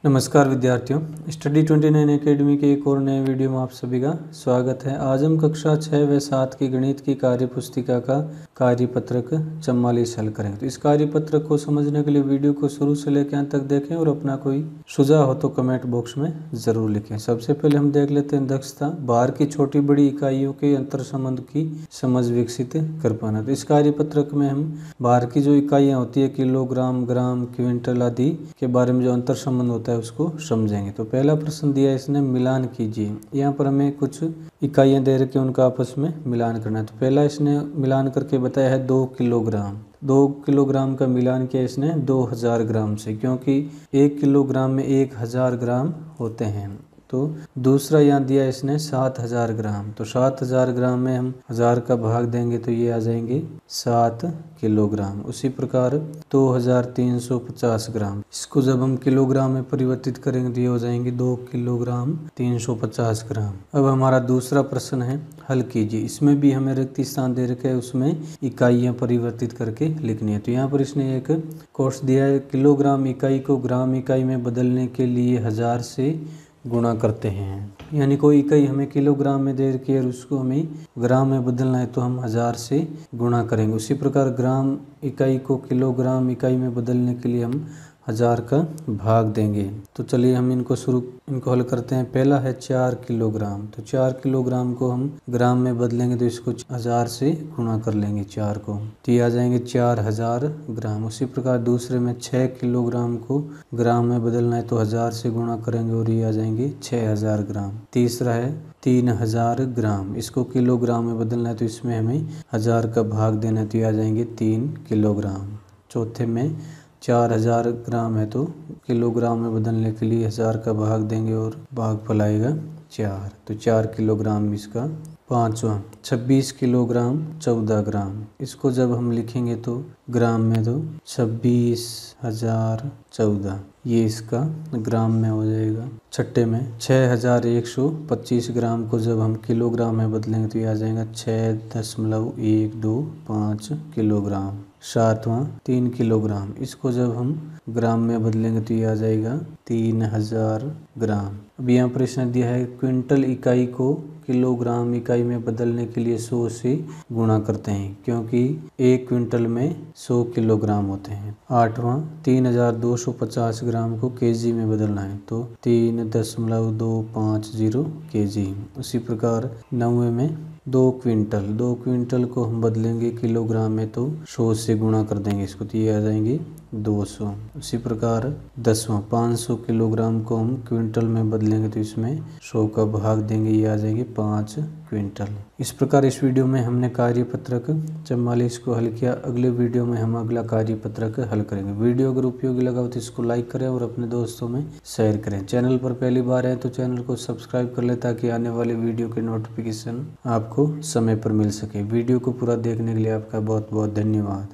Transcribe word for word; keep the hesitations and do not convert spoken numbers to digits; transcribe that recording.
नमस्कार विद्यार्थियों, study twenty nine academy के एक और नए वीडियो में आप सभी का स्वागत है। आज हम कक्षा छः व सात की गणित की कार्य पुस्तिका का कार्यपत्रक चौवालीस हल करेंगे। तो इस कार्यपत्रक को समझने के लिए वीडियो को शुरू से लेकर अंत तक देखें और अपना कोई सुझाव हो तो कमेंट बॉक्स में ज़रूर लिखें। सबसे पहले हम देख लेते हैं दक्षता, भार की छोटी बड़ी इकाइयों के अंतर संबंध की समझ विकसित कर पाना। तो इस कार्यपत्रक में हम भार की जो इकाइयाँ होती है किलोग्राम, ग्राम, क्विंटल आदि के बारे में जो अंतर संबंध होता है उसको समझेंगे। तो पहला प्रश्न दिया है इसने, मिलान कीजिए। यहाँ पर हमें कुछ इकाइयाँ दे रखी हैं, उनका आपस में मिलान करना है। तो पहला इसने मिलान करके बताया है दो किलोग्राम। दो किलोग्राम का मिलान किया इसने दो हजार ग्राम से, क्योंकि एक किलोग्राम में एक हजार ग्राम होते हैं। तो दूसरा यहाँ दिया इसने सात हजार ग्राम। तो सात हजार ग्राम में हम हजार का भाग देंगे तो ये आ जाएंगे सात किलोग्राम। उसी प्रकार दो हजार तीन सौ पचास ग्राम, इसको जब हम किलोग्राम में परिवर्तित करेंगे तो ये हो जाएंगे दो किलोग्राम तीन सौ पचास ग्राम। अब हमारा दूसरा प्रश्न है, हल कीजिए। इसमें भी हमें रिक्त स्थान दे रखे है, उसमें इकाइयाँ परिवर्तित करके लिखनी है। तो यहाँ पर इसने एक कोर्स दिया है, किलोग्राम इकाई को ग्राम इकाई में बदलने के लिए हजार से गुणा करते हैं। यानी कोई इकाई हमें किलोग्राम में दे रखी है और उसको हमें ग्राम में बदलना है तो हम हजार से गुणा करेंगे। उसी प्रकार ग्राम इकाई को किलोग्राम इकाई में बदलने के लिए हम हजार का भाग देंगे। तो चलिए हम इनको शुरू इनको हल करते हैं। पहला है चार किलोग्राम। तो चार किलोग्राम को हम ग्राम में बदलेंगे तो इसको हजार से गुणा कर लेंगे चार को, तो ये आ जाएंगे चार हजार ग्राम। उसी प्रकार दूसरे में छः किलोग्राम को ग्राम में बदलना है तो हजार से गुणा करेंगे और ये आ जाएंगे छः हजार ग्राम। तीसरा है तीन हजार ग्राम, इसको किलोग्राम में बदलना है तो इसमें हमें हजार का भाग देना है तो ये आ जाएंगे तीन किलोग्राम। चौथे में चार हजार ग्राम है तो किलोग्राम में बदलने के लिए हजार का भाग देंगे और भागफल आएगा चार, तो चार किलोग्राम इसका। पाँचवा छब्बीस किलोग्राम चौदह ग्राम, इसको जब हम लिखेंगे तो ग्राम में तो छब्बीस हजार चौदह, ये इसका ग्राम में हो जाएगा। छठे में छः हजार एक सौ पच्चीस ग्राम को जब हम किलोग्राम में बदलेंगे तो ये आ जाएगा छः दशमलव एक दो पाँच किलोग्राम। सातवां तीन किलोग्राम, इसको जब हम ग्राम में बदलेंगे तो ये आ जाएगा तीन हजार ग्राम। अब यहाँ पर इसने दिया है क्विंटल इकाई को किलोग्राम इकाई में बदलने के लिए सौ से गुणा करते हैं, क्योंकि एक क्विंटल में सौ किलोग्राम होते हैं। आठवां तीन हजार दो सौ पचास ग्राम को केजी में बदलना है तो तीन दशमलव दो पाँच जीरो के जी। उसी प्रकार नौवे में दो क्विंटल दो क्विंटल को हम बदलेंगे किलोग्राम में तो सौ से गुणा कर देंगे इसको, तो ये आ जाएंगे दो सौ। उसी प्रकार दसवां पाँच सौ किलोग्राम को हम क्विंटल में बदलेंगे तो इसमें सौ का भाग देंगे, ये आ जाएंगे पाँच क्विंटल। इस प्रकार इस वीडियो में हमने कार्यपत्रक चौवालीस को हल किया। अगले वीडियो में हम अगला कार्यपत्रक हल करेंगे। वीडियो अगर उपयोगी लगा हो तो इसको लाइक करें और अपने दोस्तों में शेयर करें। चैनल पर पहली बार आए तो चैनल को सब्सक्राइब कर लें ताकि आने वाले वीडियो के नोटिफिकेशन आपको समय पर मिल सके। वीडियो को पूरा देखने के लिए आपका बहुत बहुत धन्यवाद।